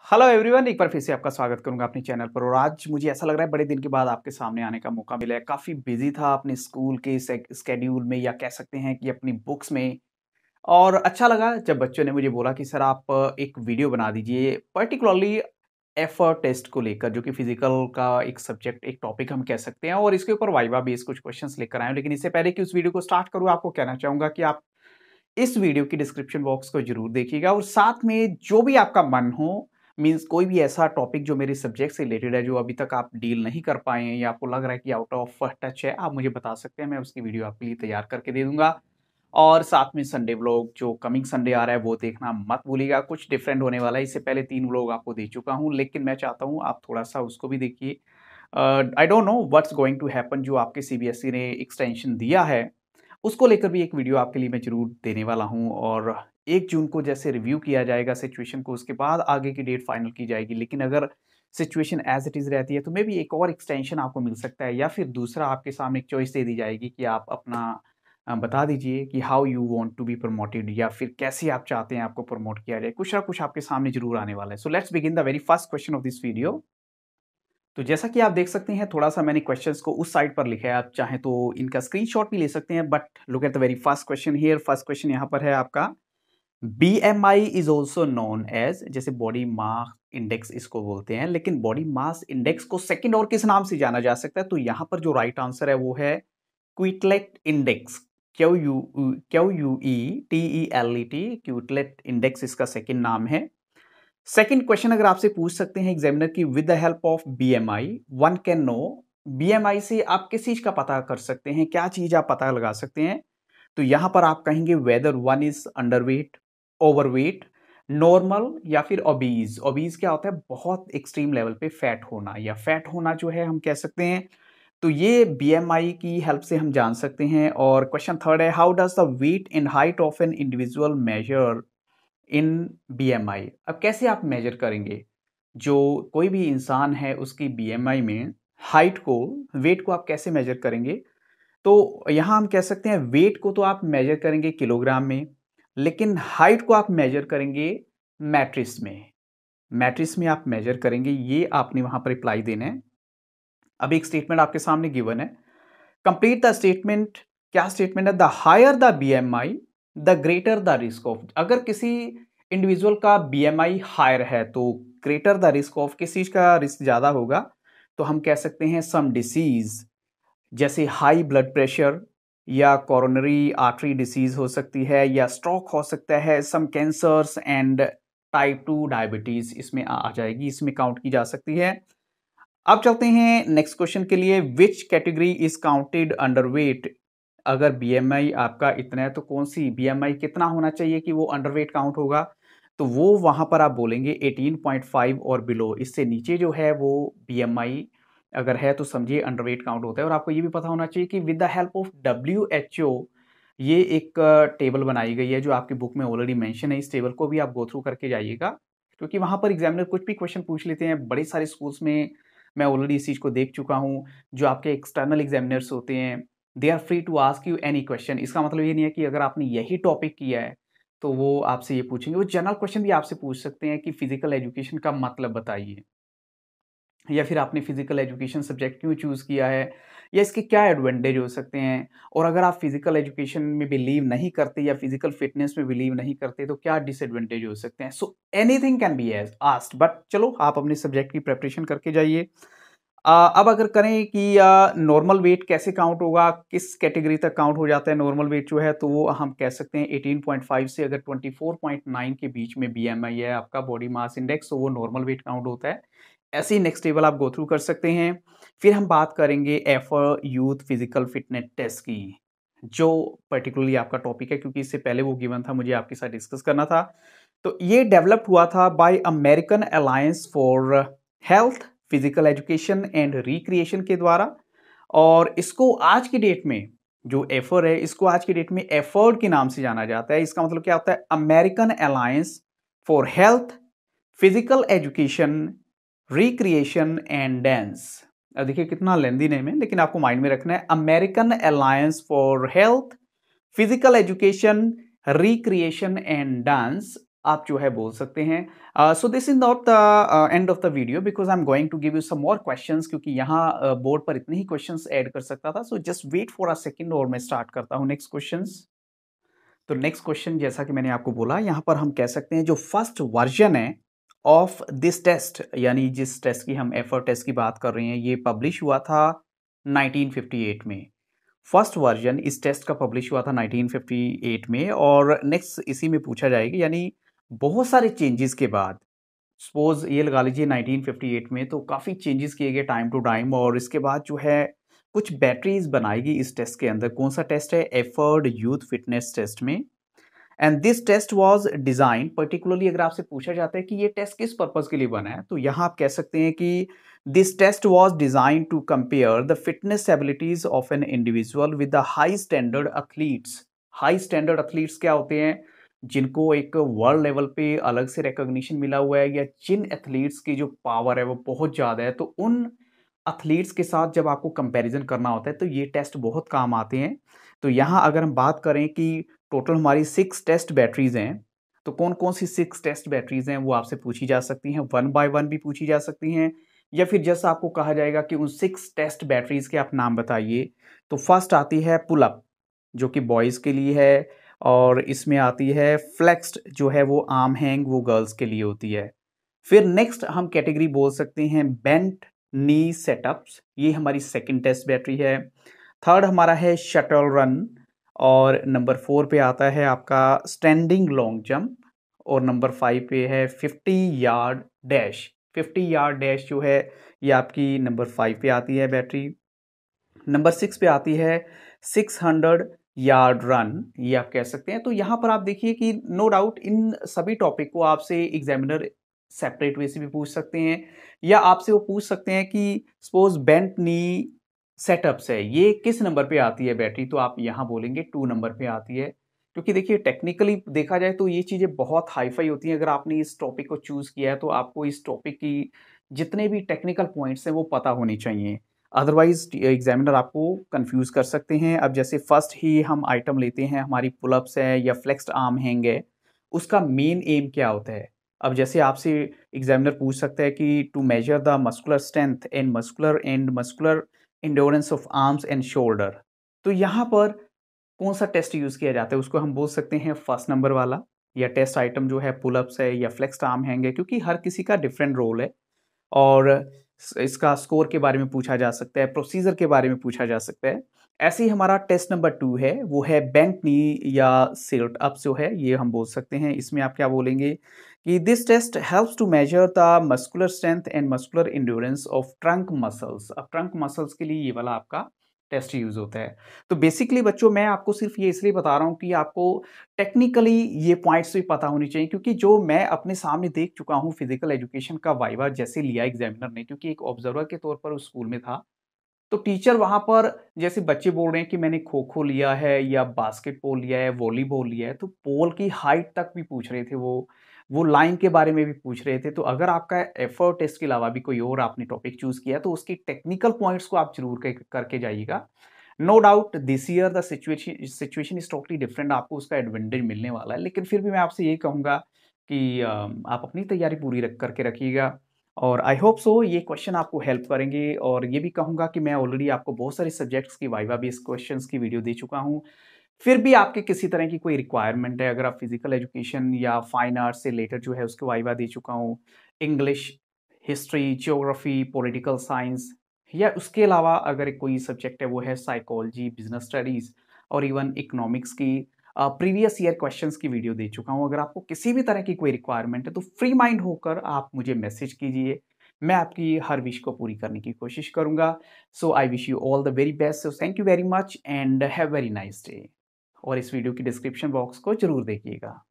Hello everyone, एक बार फिर से आपका स्वागत करूंगा अपने चैनल पर। और आज मुझे ऐसा लग रहा है बड़े दिन के बाद आपके सामने आने का मौका मिला है। काफ़ी बिजी था अपने स्कूल के स्केड्यूल में, या कह सकते हैं कि अपनी बुक्स में। और अच्छा लगा जब बच्चों ने मुझे बोला कि सर आप एक वीडियो बना दीजिए पर्टिकुलरली एफर्ट टेस्ट को लेकर, जो कि फिजिकल का एक सब्जेक्ट, एक टॉपिक हम कह सकते हैं। और इसके ऊपर वाइवा बेस्ड कुछ क्वेश्चंस लेकर आए हैं। लेकिन इससे पहले कि उस वीडियो को स्टार्ट करूँ, आपको कहना चाहूँगा कि आप इस वीडियो की डिस्क्रिप्शन बॉक्स को जरूर देखिएगा। और साथ में जो भी आपका मन हो, मीन्स कोई भी ऐसा टॉपिक जो मेरे सब्जेक्ट से रिलेटेड है, जो अभी तक आप डील नहीं कर पाए हैं या आपको लग रहा है कि आउट ऑफ टच है, आप मुझे बता सकते हैं। मैं उसकी वीडियो आपके लिए तैयार करके दे दूंगा। और साथ में संडे व्लॉग जो कमिंग संडे आ रहा है वो देखना मत भूलिएगा। कुछ डिफरेंट होने वाला है। इससे पहले 3 व्लॉग आपको दे चुका हूँ, लेकिन मैं चाहता हूँ आप थोड़ा सा उसको भी देखिए। I don't know what's going to happen, जो आपके सीबीएसई ने एक्सटेंशन दिया है उसको लेकर भी एक वीडियो आपके लिए मैं जरूर देने वाला हूं। और 1 जून को जैसे रिव्यू किया जाएगा सिचुएशन को, उसके बाद आगे की डेट फाइनल की जाएगी। लेकिन अगर सिचुएशन एज इट इज रहती है तो मे भी एक और एक्सटेंशन आपको मिल सकता है, या फिर दूसरा आपके सामने एक चॉइस दे दी जाएगी कि आप अपना बता दीजिए कि how you want to be promoted, या फिर कैसे आप चाहते हैं आपको प्रमोट किया जाए। कुछ ना कुछ आपके सामने जरूर आने वाला है। So let's begin the very first question of this video. तो जैसा कि आप देख सकते हैं, थोड़ा-सा मैंने क्वेश्चंस को उस साइड पर लिखा है। आप चाहें तो इनका स्क्रीनशॉट भी ले सकते हैं, but look at the very first question here. First question यहाँ पर है आपका, BMI is also known as, जैसे बॉडी मास इंडेक्स इसको बोलते हैं, लेकिन बॉडी मास इंडेक्स को सेकंड और किस नाम से जाना जा सकता है? तो यहाँ पर जो राइट आंसर है वो है Quetelet index. QUETELET, Quetelet index इसका सेकंड नाम है। सेकंड क्वेश्चन अगर आपसे पूछ सकते हैं एग्जामिनर की, with the help of BMI one can know, BMI से आप किस चीज का पता कर सकते हैं, क्या चीज आप पता लगा सकते हैं? तो यहां पर आप कहेंगे whether one is underweight, overweight, normal, या फिर ओबीज। ओबीज क्या होता है? बहुत एक्सट्रीम लेवल पे फैट होना, या फैट होना जो है हम कह सकते हैं। तो ये बीएमआई की हेल्प से हम जान सकते हैं। और क्वेश्चन थर्ड है, how does the weight and height of an individual measure in BMI. अब कैसे आप मेजर करेंगे? जो कोई भी इंसान है उसकी बीएमआई में हाइट को, वेट को आप कैसे मेजर करेंगे? तो यहां हम कह सकते हैं वेट को तो आप मेजर करेंगे किलोग्राम में, लेकिन हाइट को आप मेजर करेंगे मैट्रिक्स में। मैट्रिक्स में आप मेजर करेंगे, ये आपने वहां पर रिप्लाई देना है। अब एक स्टेटमेंट आपके सामने गिवन है, कंप्लीट द स्टेटमेंट। क्या स्टेटमेंट है? The higher the BMI the greater the risk of. अगर किसी इंडिविजुअल का बीएमआई हायर है तो ग्रेटर द रिस्क ऑफ, किस चीज का रिस्क ज्यादा होगा? तो हम कह सकते हैं सम डिसीज, जैसे हाई ब्लड प्रेशर, या कोरोनरी आर्टरी डिसीज हो सकती है, या स्ट्रोक हो सकता है, some cancers and type 2 diabetes इसमें आ जाएगी, इसमें काउंट की जा सकती है। अब चलते हैं नेक्स्ट क्वेश्चन के लिए, which category is counted under weight. अगर बीएमआई आपका इतना है तो कौन सी बीएमआई कितना होना चाहिए कि वो अंडरवेट काउंट होगा? तो वो वहां पर आप बोलेंगे 18.5 और बिलो। इससे नीचे जो है वो बीएमआई अगर है तो समझिए अंडरवेट काउंट होता है। और आपको ये भी पता होना चाहिए कि with the help of WHO ये एक टेबल बनाई गई है, जो आपकी बुक में ऑलरेडी मेंशन है। इस टेबल को भी आप गो थ्रू करके जाइएगा, क्योंकि वहां पर एग्जामिनर कुछ भी क्वेश्चन पूछ लेते हैं। बड़े सारे स्कूल्स में मैं ऑलरेडी इस चीज को देख चुका हूँ। जो आपके एक्सटर्नल एग्जामिनर्स होते हैं, they are free to ask you any question. इसका मतलब ये नहीं है कि अगर आपने यही टॉपिक किया है तो वो आपसे ये पूछेंगे। वो जनरल क्वेश्चन भी आपसे पूछ सकते हैं कि फिजिकल एजुकेशन का मतलब बताइए, या फिर आपने फिजिकल एजुकेशन सब्जेक्ट क्यों चूज किया है, या इसके क्या एडवांटेज हो सकते हैं। और अगर आप फिजिकल एजुकेशन में बिलीव नहीं करते या फिजिकल फिटनेस में बिलीव नहीं करते तो क्या डिसएडवांटेज हो सकते हैं। So anything can be as asked, but चलो आप अपने सब्जेक्ट की प्रेपरेशन करके जाइए। अब अगर करें कि नॉर्मल वेट कैसे काउंट होगा, किस कैटेगरी तक काउंट हो जाता है नॉर्मल वेट जो है, तो वो हम कह सकते हैं 18.5 से अगर 24.9 के बीच में बीएमआई है आपका, बॉडी मास इंडेक्स, तो वो नॉर्मल वेट काउंट होता है। ऐसे ही नेक्स्ट टेबल आप गो थ्रू कर सकते हैं। फिर हम बात करेंगे AAHPER youth physical fitness test की, जो पर्टिकुलरली आपका टॉपिक है, क्योंकि इससे पहले वो गिवन था, मुझे आपके साथ डिस्कस करना था। तो ये डेवलप हुआ था by American alliance for health, physical education and recreation के द्वारा। और इसको आज की डेट में, जो एफर है, इसको आज की डेट में एफर्ड के नाम से जाना जाता है। इसका मतलब क्या होता है? American alliance for health, physical education, recreation and dance. अब देखिए कितना लेंदी नेम है, लेकिन आपको माइंड में रखना है, American alliance for health, physical education, recreation and dance. आप जो है बोल सकते हैं। So this is not the end of the video because I am going to give you some more questions, क्योंकि यहाँ बोर्ड पर इतने ही क्वेश्चंस ऐड कर सकता था। So just wait for a second और मैं स्टार्ट करता हूँ नेक्स्ट क्वेश्चंस। तो नेक्स्ट क्वेश्चन, जैसा कि मैंने आपको बोला, यहाँ पर हम कह सकते हैं जो फर्स्ट वर्जन है ऑफ दिस टेस्ट, यानी जिस टेस्ट की हम एफर्ट टेस्ट की बात कर रहे हैं, ये पब्लिश हुआ था 1958 में। फर्स्ट वर्जन इस टेस्ट का पब्लिश हुआ था 1958 में, और नेक्स्ट इसी में पूछा जाएगा, यानी बहुत सारे चेंजेस के बाद, सपोज ये लगा लीजिए 1958 में तो काफ़ी चेंजेस किए गए टाइम टू टाइम, और इसके बाद जो है कुछ बैटरीज बनाएगी इस टेस्ट के अंदर। कौन सा टेस्ट है? एफर्ड यूथ फिटनेस टेस्ट में। And this test was design particularly, अगर आपसे पूछा जाता है कि ये टेस्ट किस पर्पज के लिए बना है, तो यहाँ आप कह सकते हैं कि this test was design to compare the fitness abilities of an individual with the high standard athletes. High standard athletes क्या होते हैं? जिनको एक वर्ल्ड लेवल पे अलग से रिकॉग्निशन मिला हुआ है, या जिन एथलीट्स की जो पावर है वो बहुत ज़्यादा है, तो उन एथलीट्स के साथ जब आपको कंपैरिजन करना होता है तो ये टेस्ट बहुत काम आते हैं। तो यहाँ अगर हम बात करें कि टोटल हमारी 6 टेस्ट बैटरीज हैं, तो कौन कौन सी 6 टेस्ट बैटरीज हैं वो आपसे पूछी जा सकती हैं, 1 बाय 1 भी पूछी जा सकती हैं, या फिर जैसा आपको कहा जाएगा कि उन 6 टेस्ट बैटरीज के आप नाम बताइए। तो फर्स्ट आती है पुलअप, जो कि बॉयज़ के लिए है, और इसमें आती है फ्लेक्स्ड, जो है वो आर्म हैंग, वो गर्ल्स के लिए होती है। फिर नेक्स्ट हम कैटेगरी बोल सकते हैं बेंट नी सेटअप्स, ये हमारी सेकंड टेस्ट बैटरी है। थर्ड हमारा है शटल रन, और नंबर 4 पे आता है आपका स्टैंडिंग लॉन्ग जंप, और नंबर 5 पे है 50 यार्ड डैश। 50 यार्ड डैश जो है ये आपकी नंबर 5 पे आती है बैटरी। नंबर 6 पे आती है 600 यार्ड रन, ये आप कह सकते हैं। तो यहाँ पर आप देखिए कि नो डाउट इन सभी टॉपिक को आपसे एग्जामिनर सेपरेट वे से भी पूछ सकते हैं, या आपसे वो पूछ सकते हैं कि सपोज बेंट नी सेटअप्स है, ये किस नंबर पे आती है बैटरी, तो आप यहाँ बोलेंगे 2 नंबर पे आती है। क्योंकि देखिए टेक्निकली देखा जाए तो ये चीज़ें बहुत हाईफाई होती हैं। अगर आपने इस टॉपिक को चूज़ किया है तो आपको इस टॉपिक की जितने भी टेक्निकल पॉइंट्स हैं वो पता होने चाहिए, अदरवाइज एग्जामिनर आपको कंफ्यूज कर सकते हैं। अब जैसे फर्स्ट ही हम आइटम लेते हैं, हमारी पुलअप्स है या फ्लेक्स्ड आर्म हैंग है, उसका मेन एम क्या होता है? अब जैसे आपसे एग्जामिनर पूछ सकता है कि to measure the muscular strength and muscular endurance of arms and shoulder, तो यहाँ पर कौन सा टेस्ट यूज किया जाता है? उसको हम बोल सकते हैं फर्स्ट नंबर वाला, या टेस्ट आइटम जो है पुलअप्स है या फ्लेक्स्ड आर्म हैंग है, क्योंकि हर किसी का डिफरेंट रोल है। और इसका स्कोर के बारे में पूछा जा सकता है, प्रोसीजर के बारे में पूछा जा सकता है। ऐसे ही हमारा टेस्ट नंबर 2 है, वो है बेंट नी या सिट अप जो है, ये हम बोल सकते हैं। इसमें आप क्या बोलेंगे कि this test helps to measure the muscular strength and muscular endurance of trunk muscles. अब ट्रंक मसल्स के लिए ये वाला आपका टेस्ट यूज होता है। तो बेसिकली बच्चों, मैं आपको सिर्फ ये इसलिए बता रहा हूँ कि आपको टेक्निकली ये पॉइंट्स भी पता होनी चाहिए, क्योंकि जो मैं अपने सामने देख चुका हूँ फिजिकल एजुकेशन का वाइवा जैसे लिया एग्जामिनर ने, क्योंकि एक ऑब्जर्वर के तौर पर उस स्कूल में था, तो टीचर वहां पर जैसे बच्चे बोल रहे हैं कि मैंने खो खो लिया है या बास्केटबॉल लिया है, वॉलीबॉल लिया है, तो पोल की हाइट तक भी पूछ रहे थे, वो लाइन के बारे में भी पूछ रहे थे। तो अगर आपका एफर्ट टेस्ट के अलावा भी कोई और आपने टॉपिक चूज किया तो उसकी टेक्निकल पॉइंट्स को आप जरूर करके जाइएगा। No doubt this year the situation is totally different, आपको उसका एडवांटेज मिलने वाला है, लेकिन फिर भी मैं आपसे यही कहूंगा कि आप अपनी तैयारी पूरी करके रखिएगा। और आई होप सो ये क्वेश्चन आपको हेल्प करेंगे, और ये भी कहूंगा कि मैं ऑलरेडी आपको बहुत सारे सब्जेक्ट्स की वाइवा बेस्ड क्वेश्चंस की वीडियो दे चुका हूं। फिर भी आपके किसी तरह की कोई रिक्वायरमेंट है, अगर आप फिजिकल एजुकेशन या फाइन आर्ट्स से रिलेटेड जो है उसके वाइवा दे चुका हूँ, English, history, geography, political science, या उसके अलावा अगर कोई सब्जेक्ट है वो है साइकोलॉजी, बिजनेस स्टडीज़, और इवन इकोनॉमिक्स की प्रीवियस ईयर क्वेश्चंस की वीडियो दे चुका हूँ। अगर आपको किसी भी तरह की कोई रिक्वायरमेंट है तो फ्री माइंड होकर आप मुझे मैसेज कीजिए, मैं आपकी हर विश को पूरी करने की कोशिश करूंगा। So I wish you all the very best, so thank you very much and have very nice day. और इस वीडियो की डिस्क्रिप्शन बॉक्स को जरूर देखिएगा।